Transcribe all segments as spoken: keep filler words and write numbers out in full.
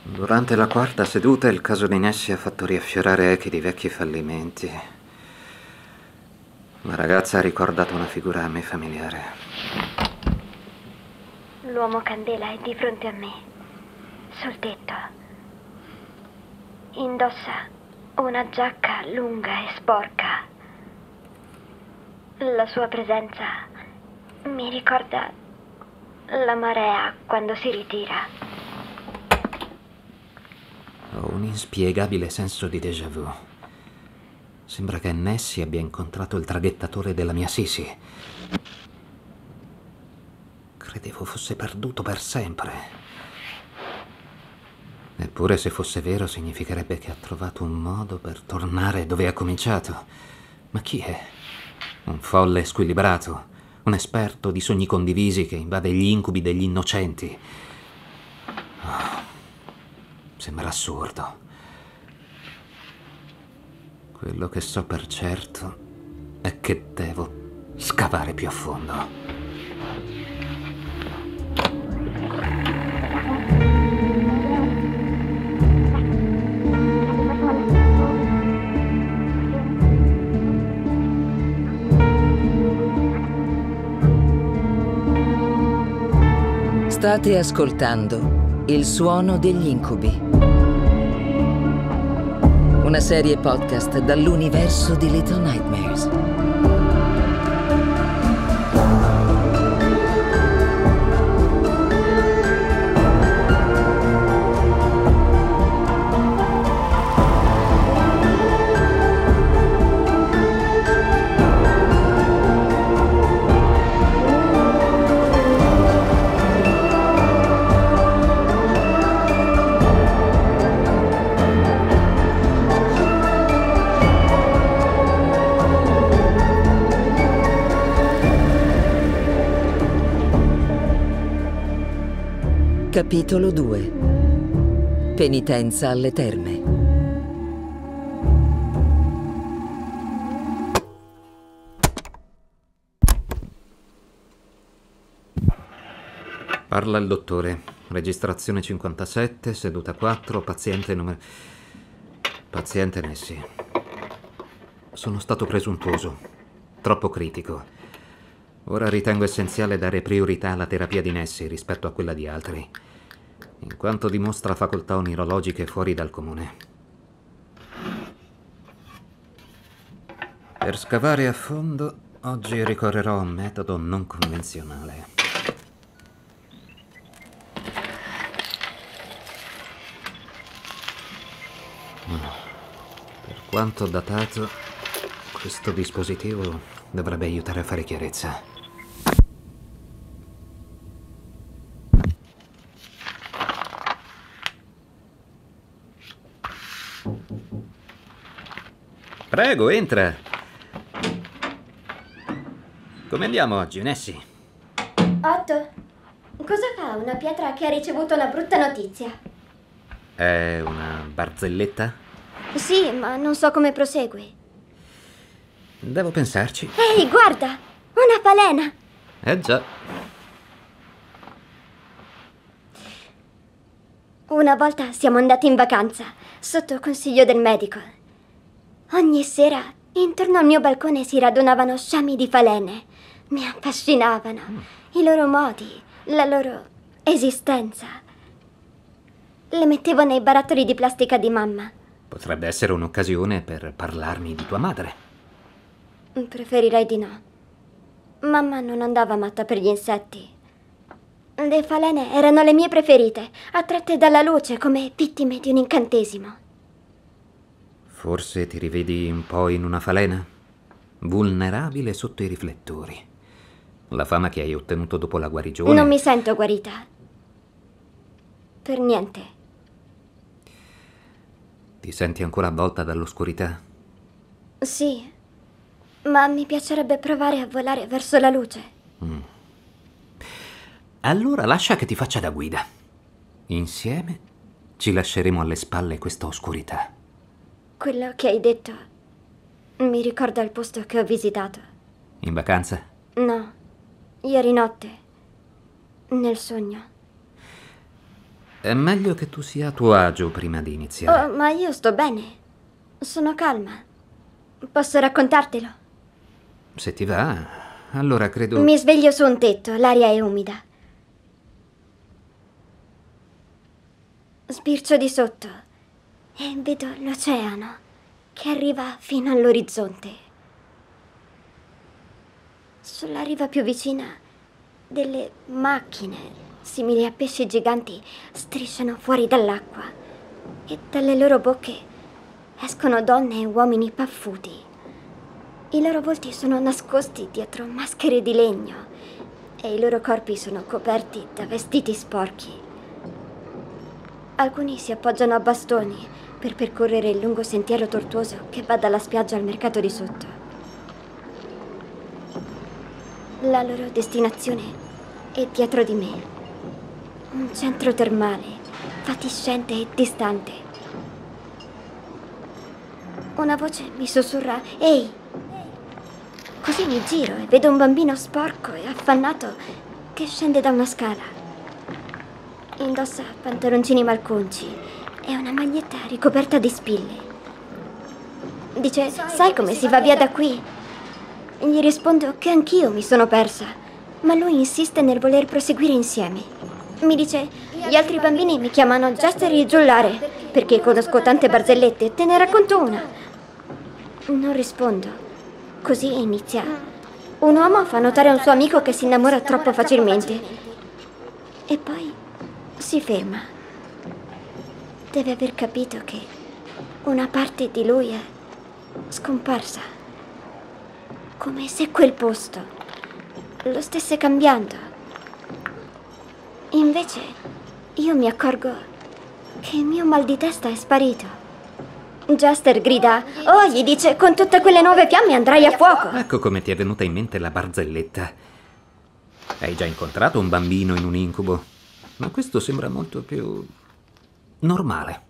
Durante la quarta seduta il caso di Nessie ha fatto riaffiorare echi di vecchi fallimenti. La ragazza ha ricordato una figura a me familiare. L'uomo candela è di fronte a me, sul tetto. Indossa una giacca lunga e sporca. La sua presenza mi ricorda la marea quando si ritira. Ho un inspiegabile senso di déjà vu. Sembra che Nessie abbia incontrato il traghettatore della mia Sisi. Credevo fosse perduto per sempre. Eppure, se fosse vero, significherebbe che ha trovato un modo per tornare dove ha cominciato. Ma chi è? Un folle squilibrato? Un esperto di sogni condivisi che invade gli incubi degli innocenti? Oh. Sembra assurdo. Quello che so per certo è che devo scavare più a fondo. State ascoltando Il suono degli incubi. Una serie podcast dall'universo di Little Nightmares. Capitolo due. Penitenza alle terme. Parla il dottore. Registrazione cinquantasette, seduta quattro, paziente numero... Paziente Nessie. Sono stato presuntuoso, troppo critico. Ora ritengo essenziale dare priorità alla terapia di Nessie rispetto a quella di altri, in quanto dimostra facoltà onirologiche fuori dal comune. Per scavare a fondo, oggi ricorrerò a un metodo non convenzionale. Per quanto datato, questo dispositivo dovrebbe aiutare a fare chiarezza. Prego, entra. Come andiamo oggi, Nessie? Otto, cosa fa una pietra che ha ricevuto una brutta notizia? È una barzelletta? Sì, ma non so come prosegue. Devo pensarci. Ehi, guarda! Una falena! Eh già. Una volta siamo andati in vacanza, sotto consiglio del medico. Ogni sera, intorno al mio balcone si radunavano sciami di falene. Mi affascinavano. Mm. I loro modi, la loro esistenza. Le mettevo nei barattoli di plastica di mamma. Potrebbe essere un'occasione per parlarmi di tua madre. Preferirei di no. Mamma non andava matta per gli insetti. Le falene erano le mie preferite, attratte dalla luce come vittime di un incantesimo. Forse ti rivedi un po' in una falena? Vulnerabile sotto i riflettori. La fama che hai ottenuto dopo la guarigione... Non mi sento guarita. Per niente. Ti senti ancora avvolta dall'oscurità? Sì, ma mi piacerebbe provare a volare verso la luce. Mm. Allora lascia che ti faccia da guida. Insieme ci lasceremo alle spalle questa oscurità. Quello che hai detto mi ricorda il posto che ho visitato. In vacanza? No, ieri notte, nel sogno. È meglio che tu sia a tuo agio prima di iniziare. Oh, ma io sto bene. Sono calma. Posso raccontartelo? Se ti va, allora credo... Mi sveglio su un tetto, l'aria è umida. Sbircio di sotto e vedo l'oceano che arriva fino all'orizzonte. Sulla riva più vicina delle macchine, simili a pesci giganti, strisciano fuori dall'acqua e dalle loro bocche escono donne e uomini paffuti. I loro volti sono nascosti dietro maschere di legno e i loro corpi sono coperti da vestiti sporchi. Alcuni si appoggiano a bastoni per percorrere il lungo sentiero tortuoso che va dalla spiaggia al mercato di sotto. La loro destinazione è dietro di me. Un centro termale, fatiscente e distante. Una voce mi sussurra: «Ehi!» Così mi giro e vedo un bambino sporco e affannato che scende da una scala. Indossa pantaloncini malconci e una maglietta ricoperta di spille. Dice: «Sai come si va via da qui?» Gli rispondo che anch'io mi sono persa, ma lui insiste nel voler proseguire insieme. Mi dice: «Gli altri bambini mi chiamano Jester il giullare, perché conosco tante barzellette, te ne racconto una». Non rispondo. Così inizia. Un uomo fa notare a un suo amico che si innamora troppo facilmente. E poi si ferma. Deve aver capito che una parte di lui è scomparsa. Come se quel posto lo stesse cambiando. Invece io mi accorgo che il mio mal di testa è sparito. Jester grida: «Oh!» gli dice: «Con tutte quelle nuove fiamme andrai a fuoco!» Ecco come ti è venuta in mente la barzelletta. Hai già incontrato un bambino in un incubo, ma questo sembra molto più normale.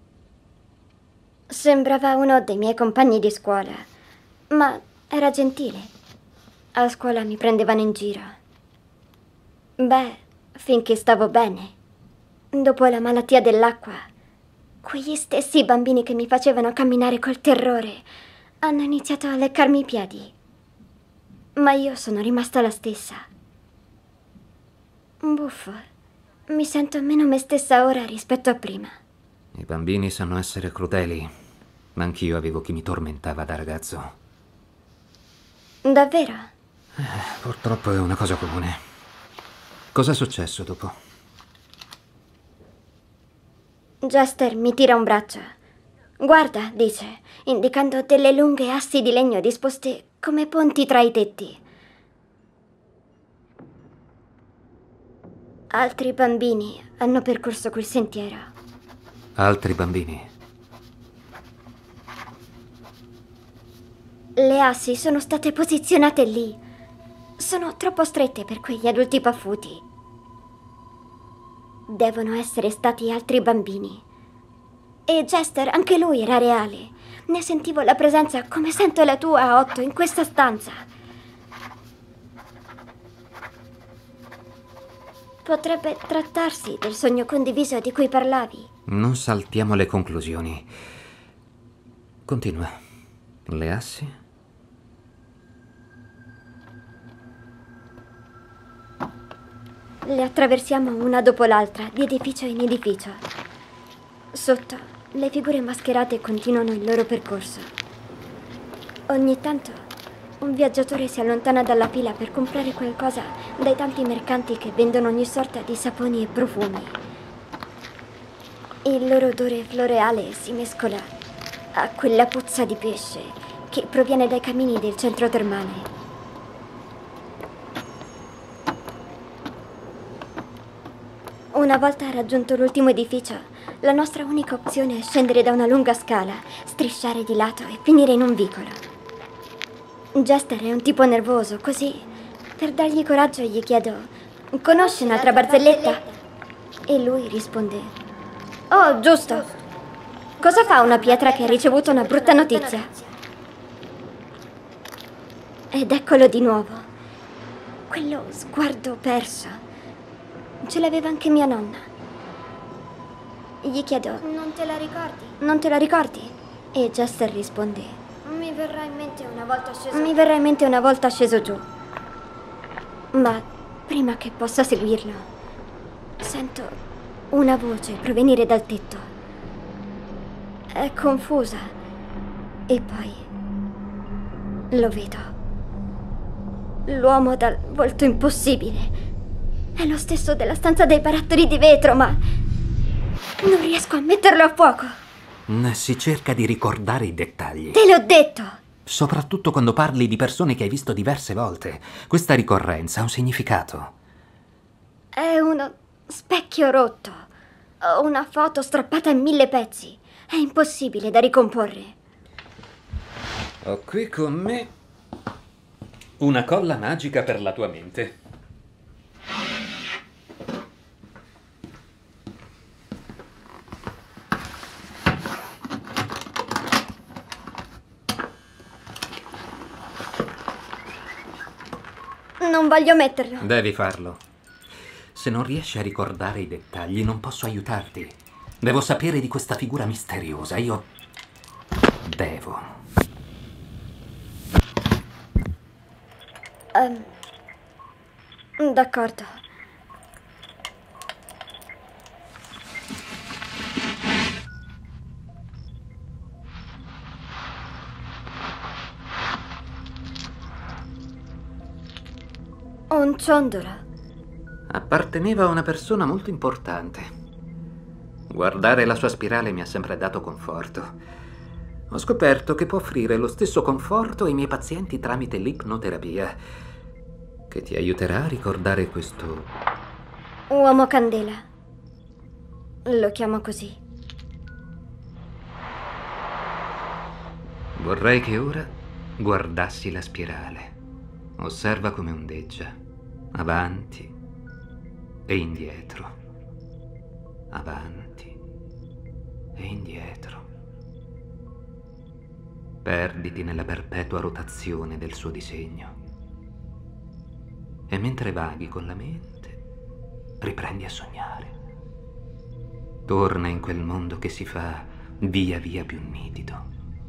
Sembrava uno dei miei compagni di scuola, ma era gentile. A scuola mi prendevano in giro. Beh, finché stavo bene. Dopo la malattia dell'acqua, quegli stessi bambini che mi facevano camminare col terrore hanno iniziato a leccarmi i piedi. Ma io sono rimasta la stessa. Buffo. Mi sento meno me stessa ora rispetto a prima. I bambini sanno essere crudeli, ma anch'io avevo chi mi tormentava da ragazzo. Davvero? Eh, purtroppo è una cosa comune. Cos'è successo dopo? Jester mi tira un braccio. «Guarda», dice, indicando delle lunghe assi di legno disposte come ponti tra i tetti. Altri bambini hanno percorso quel sentiero. Altri bambini? Le assi sono state posizionate lì. Sono troppo strette per quegli adulti paffuti. Devono essere stati altri bambini. E Jester, anche lui era reale. Ne sentivo la presenza come sento la tua a otto in questa stanza. Potrebbe trattarsi del sogno condiviso di cui parlavi. Non saltiamo le conclusioni. Continua. Le assi? Le attraversiamo una dopo l'altra, di edificio in edificio. Sotto, le figure mascherate continuano il loro percorso. Ogni tanto, un viaggiatore si allontana dalla fila per comprare qualcosa dai tanti mercanti che vendono ogni sorta di saponi e profumi. Il loro odore floreale si mescola a quella puzza di pesce che proviene dai camini del centro termale. Una volta raggiunto l'ultimo edificio, la nostra unica opzione è scendere da una lunga scala, strisciare di lato e finire in un vicolo. Jester è un tipo nervoso, così, per dargli coraggio, gli chiedo: «Conosci un'altra barzelletta?» E lui risponde: «Oh, giusto! Cosa fa una pietra che ha ricevuto una brutta notizia?» Ed eccolo di nuovo. Quello sguardo perso. Ce l'aveva anche mia nonna. Gli chiedo: non te la ricordi? Non te la ricordi? E Jester risponde: mi verrà in mente una volta sceso Mi verrà in mente una volta sceso giù. Ma prima che possa seguirlo, sento una voce provenire dal tetto. È confusa. E poi lo vedo. L'uomo dal volto impossibile. È lo stesso della stanza dei barattoli di vetro, ma non riesco a metterlo a fuoco. Si cerca di ricordare i dettagli. Te l'ho detto! Soprattutto quando parli di persone che hai visto diverse volte. Questa ricorrenza ha un significato. È uno specchio rotto. Ho una foto strappata in mille pezzi. È impossibile da ricomporre. Ho qui con me una colla magica per la tua mente. Non voglio metterlo. Devi farlo. Se non riesci a ricordare i dettagli, non posso aiutarti. Devo sapere di questa figura misteriosa. Io devo. Um, d'accordo. Un ciondolo. Apparteneva a una persona molto importante. Guardare la sua spirale mi ha sempre dato conforto. Ho scoperto che può offrire lo stesso conforto ai miei pazienti tramite l'ipnoterapia, che ti aiuterà a ricordare questo Uomo candela. Lo chiamo così. Vorrei che ora guardassi la spirale. Osserva come ondeggia, avanti e indietro, avanti e indietro. Perditi nella perpetua rotazione del suo disegno. E mentre vaghi con la mente, riprendi a sognare. Torna in quel mondo che si fa via via più nitido.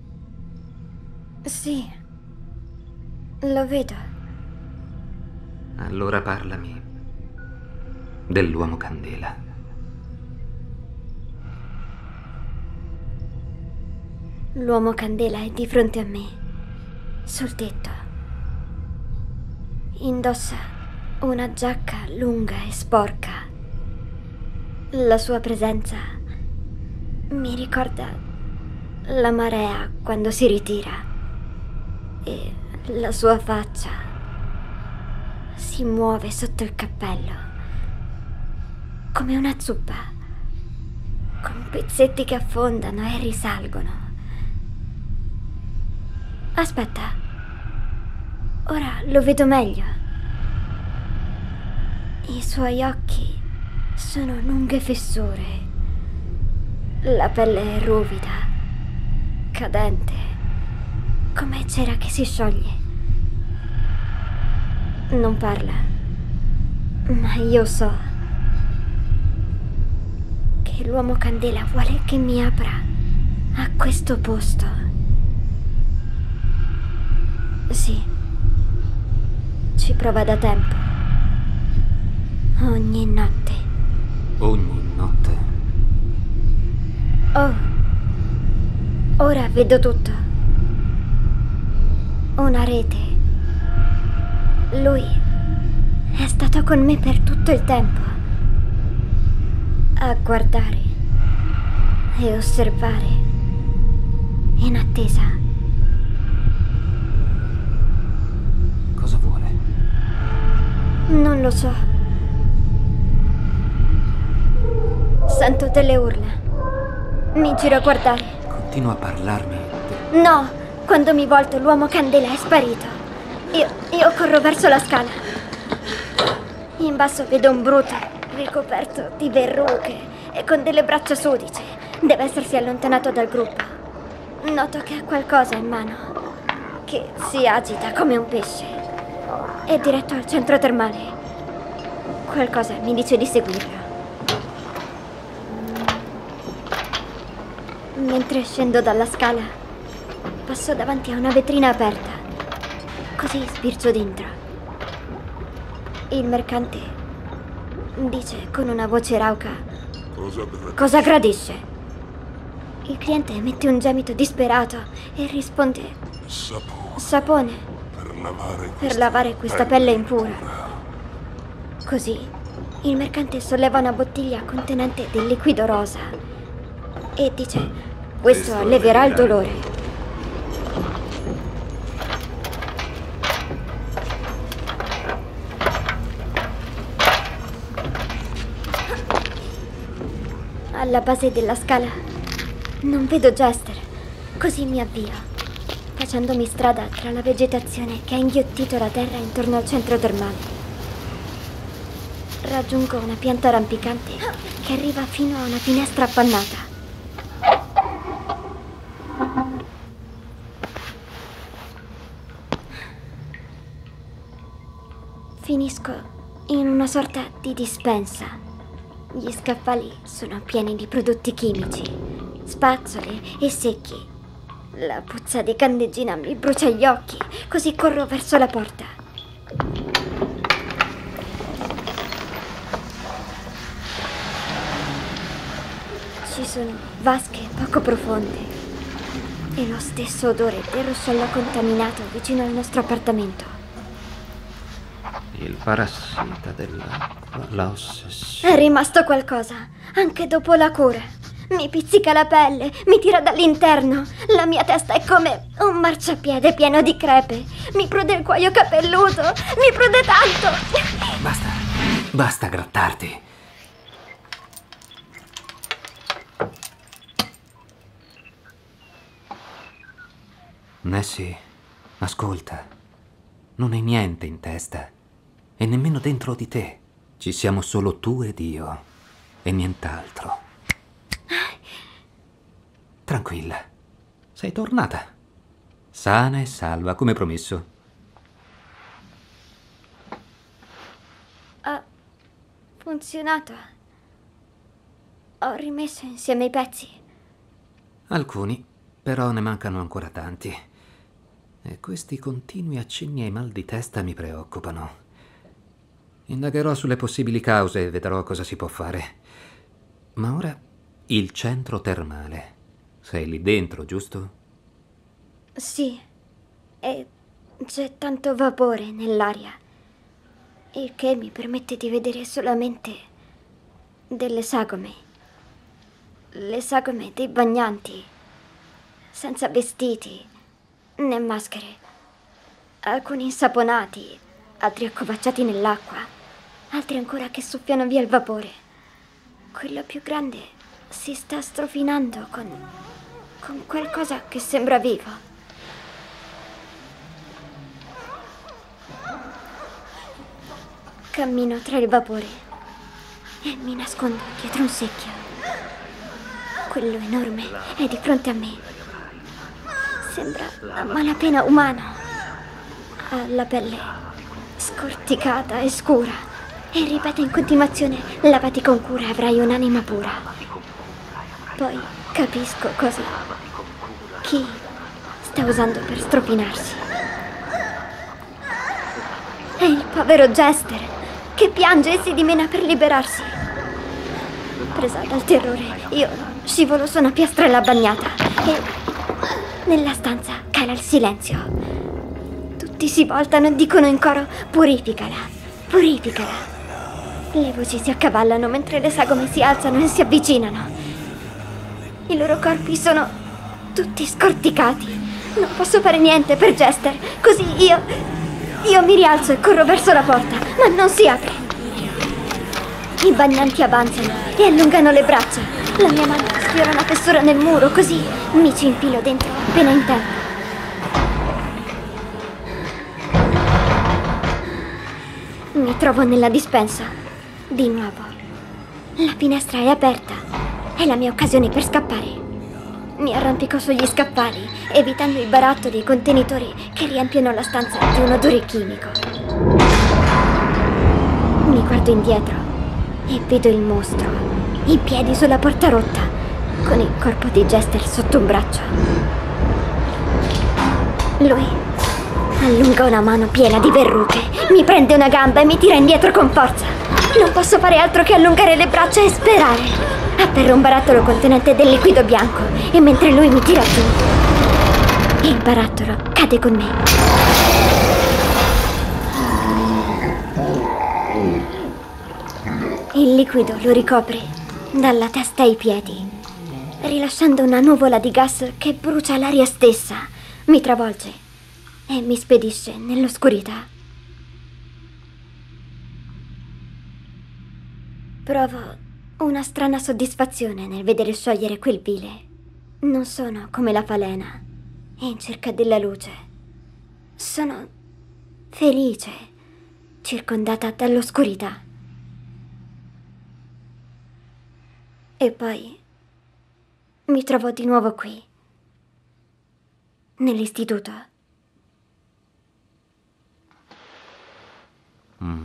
Sì, lo vedo. Allora parlami dell'uomo candela. L'uomo candela è di fronte a me, sul tetto. Indossa una giacca lunga e sporca. La sua presenza mi ricorda la marea quando si ritira. E la sua faccia si muove sotto il cappello come una zuppa, con pezzetti che affondano e risalgono. Aspetta, ora lo vedo meglio. I suoi occhi sono lunghe fessure, la pelle è ruvida, cadente, come cera che si scioglie. Non parla, ma io so che l'uomo candela vuole che mi apra a questo posto. Sì, ci prova da tempo. Ogni notte. Ogni notte? Oh, ora vedo tutto. Una rete. Lui è stato con me per tutto il tempo, a guardare e osservare, in attesa. Cosa vuole? Non lo so. Sento delle urla. Mi giro a guardare. Continua a parlarmi. De... No, quando mi volto l'uomo candela è sparito. Io, io corro verso la scala. In basso vedo un Bruto ricoperto di verruche e con delle braccia sudice. Deve essersi allontanato dal gruppo. Noto che ha qualcosa in mano, che si agita come un pesce. È diretto al centro termale. Qualcosa mi dice di seguirlo. Mentre scendo dalla scala, passo davanti a una vetrina aperta. Così sbircio dentro. Il mercante dice con una voce rauca: Cosa gradisce? Cosa gradisce? Il cliente emette un gemito disperato e risponde: Sapone. Sapone Per lavare per questa lavare questa pelle impura. Così il mercante solleva una bottiglia contenente del liquido rosa e dice: questo alleverà il dolore. Alla base della scala non vedo Jester, così mi avvio, facendomi strada tra la vegetazione che ha inghiottito la terra intorno al centro termale. Raggiungo una pianta rampicante che arriva fino a una finestra appannata. Finisco in una sorta di dispensa. Gli scaffali sono pieni di prodotti chimici, spazzole e secchi. La puzza di candeggina mi brucia gli occhi, così corro verso la porta. Ci sono vasche poco profonde e lo stesso odore del ruscello contaminato vicino al nostro appartamento. Il parassita dell'acqua, la ossessione. È rimasto qualcosa, anche dopo la cura. Mi pizzica la pelle, mi tira dall'interno. La mia testa è come un marciapiede pieno di crepe. Mi prude il cuoio capelluto, mi prude tanto. Basta, basta grattarti. Nessie, ascolta. Non hai niente in testa. E nemmeno dentro di te. Ci siamo solo tu ed io. E nient'altro. Tranquilla. Sei tornata. Sana e salva, come promesso. Ha funzionato. Ho rimesso insieme i pezzi. Alcuni, però ne mancano ancora tanti. E questi continui accenni ai mal di testa mi preoccupano. Indagherò sulle possibili cause e vedrò cosa si può fare. Ma ora il centro termale. Sei lì dentro, giusto? Sì, e c'è tanto vapore nell'aria, il che mi permette di vedere solamente delle sagome. Le sagome dei bagnanti, senza vestiti né maschere. Alcuni insaponati, altri accovacciati nell'acqua. Altri ancora che soffiano via il vapore. Quello più grande si sta strofinando con... con qualcosa che sembra vivo. Cammino tra il vapore e mi nascondo dietro un secchio. Quello enorme è di fronte a me. Sembra a malapena umano. Ha la pelle scorticata e scura. E ripete in continuazione: lavati con cura e avrai un'anima pura. Poi capisco cosa... chi sta usando per strofinarsi. È il povero Jester, che piange e si dimena per liberarsi. Presa dal terrore, io scivolo su una piastrella bagnata e nella stanza cala il silenzio. Tutti si voltano e dicono in coro: purificala, purificala. Le voci si accavallano mentre le sagome si alzano e si avvicinano. I loro corpi sono tutti scorticati. Non posso fare niente per Jester, così io... io mi rialzo e corro verso la porta, ma non si apre. I bagnanti avanzano e allungano le braccia. La mia mano sfiora una fessura nel muro, così mi ci infilo dentro appena in tempo. Mi trovo nella dispensa. Di nuovo. La finestra è aperta. È la mia occasione per scappare. Mi arrampico sugli scaffali, evitando i barattoli e i contenitori che riempiono la stanza di un odore chimico. Mi guardo indietro e vedo il mostro, in piedi sulla porta rotta. con il corpo di Jester sotto un braccio. Lui allunga una mano piena di verruche, mi prende una gamba e mi tira indietro con forza. Non posso fare altro che allungare le braccia e sperare. Afferro un barattolo contenente del liquido bianco e mentre lui mi tira giù, il barattolo cade con me. Il liquido lo ricopre dalla testa ai piedi, rilasciando una nuvola di gas che brucia l'aria stessa, mi travolge e mi spedisce nell'oscurità. Provo una strana soddisfazione nel vedere sciogliere quel bile. Non sono come la falena, in cerca della luce. Sono felice, circondata dall'oscurità. E poi mi trovo di nuovo qui, nell'istituto. Mm.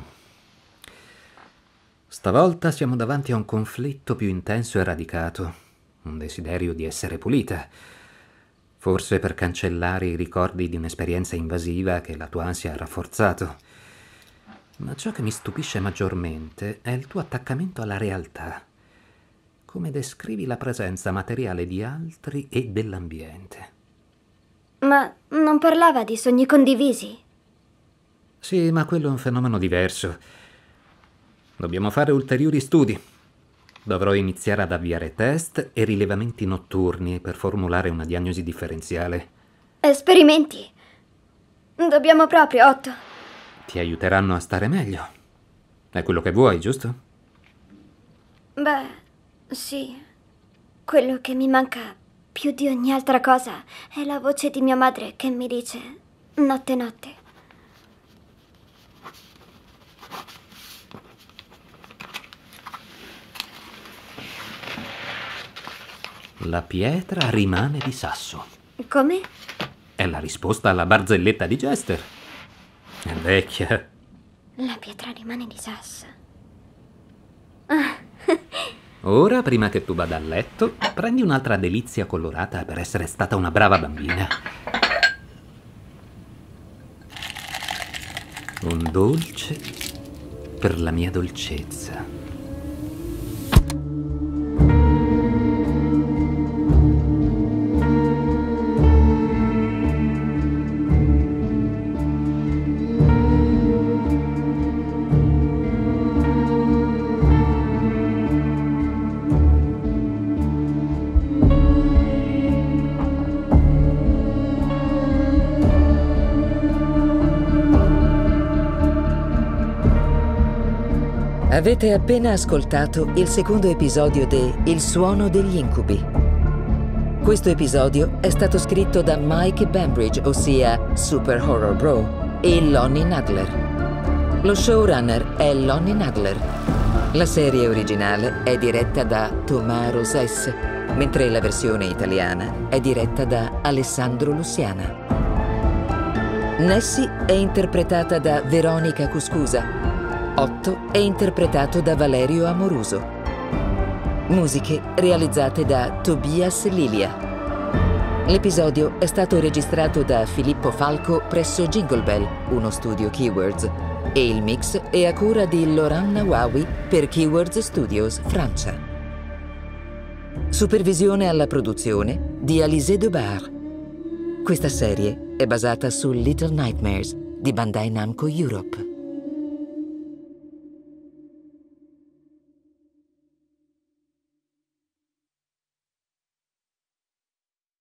Stavolta siamo davanti a un conflitto più intenso e radicato, un desiderio di essere pulita, forse per cancellare i ricordi di un'esperienza invasiva che la tua ansia ha rafforzato. Ma ciò che mi stupisce maggiormente è il tuo attaccamento alla realtà. Come descrivi la presenza materiale di altri e dell'ambiente. Ma non parlava di sogni condivisi? Sì, ma quello è un fenomeno diverso. Dobbiamo fare ulteriori studi. Dovrò iniziare ad avviare test e rilevamenti notturni per formulare una diagnosi differenziale. Esperimenti? Dobbiamo proprio, Otto. Ti aiuteranno a stare meglio. È quello che vuoi, giusto? Beh... sì, quello che mi manca più di ogni altra cosa è la voce di mia madre che mi dice notte notte. La pietra rimane di sasso. Come? È la risposta alla barzelletta di Jester. È vecchia. La pietra rimane di sasso. Ora, prima che tu vada a letto, prendi un'altra delizia colorata per essere stata una brava bambina. Un dolce per la mia dolcezza. Avete appena ascoltato il secondo episodio di Il suono degli incubi. Questo episodio è stato scritto da Mike Bambridge, ossia Super Horror Bro, e Lonnie Nadler. Lo showrunner è Lonnie Nadler. La serie originale è diretta da Tomás Rosés, mentre la versione italiana è diretta da Alessandro Luciana. Nessie è interpretata da Veronica Cuscusa. Otto è interpretato da Valerio Amoruso. Musiche realizzate da Tobias Lilia. L'episodio è stato registrato da Filippo Falco presso Jingle Bell, uno studio Keywords, e il mix è a cura di Laurent Nawawi per Keywords Studios Francia. Supervisione alla produzione di Alizé Debar. Questa serie è basata su Little Nightmares di Bandai Namco Europe.